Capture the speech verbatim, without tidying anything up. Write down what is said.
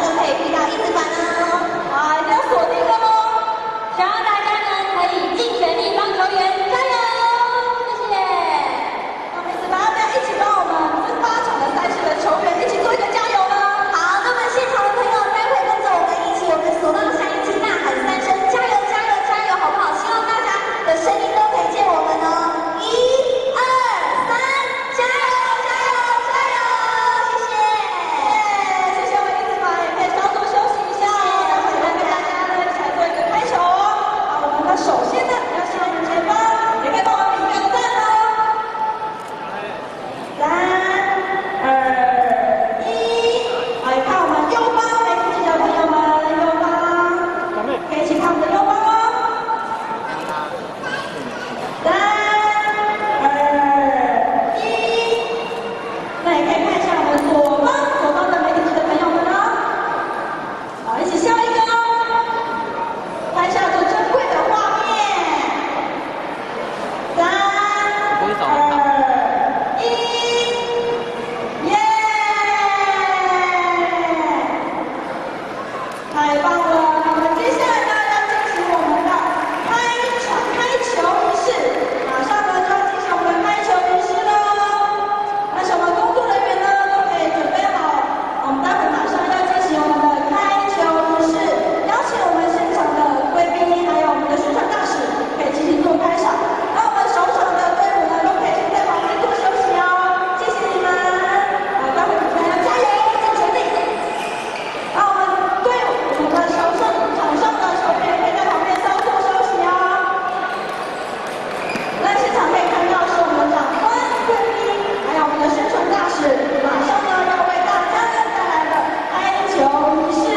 就可以听到一字板哦。啊，一定要锁定哦！希望大家呢可以尽全力帮球员加油，谢谢。那么一字板要不要一起帮我们这八场的赛事的球员一起做一个加油呢？好，那么现场的朋友，待会跟着我们一起，我们锁到下一期呐喊三声加油加油加油，好不好？希望大家的声音都可以见我们哦。一、二、三，加油加油加油！谢谢，谢谢我们一字板，也可以稍作休息一下哦。然后来跟大家呢一起来做一个开球哦。好，我们的首先呢要向前方，也可以帮我们比个赞哦。三、二、一，来看我们右方媒体的朋友们，右方，可以一起看我们的右方哦。三、二、一，那也可以看一下我们左方，左方的媒体的朋友们哦。好，一起笑一个哦，拍下这珍贵的画面。三、二、一，耶！太棒了！那我们接下来呢要进行我们的开场开球仪式，马上呢就要进行我们的开球仪式喽。那什么工作人员呢都可以准备好，我们待会马上要进行我们的开球仪式，邀请我们现场的贵宾还有我们的宣传大使可以进行做开场。那我们首场的队伍呢都可以先在旁边做休息哦，谢谢你们。好，待会你们要加油，尽全力。那我们队伍，我们的球上场上的球员可以在旁边稍作休息哦。那现场可以看到是我们长官、贵宾，还有我们的宣传大使，马上呢要为大家呢带来的开球仪式。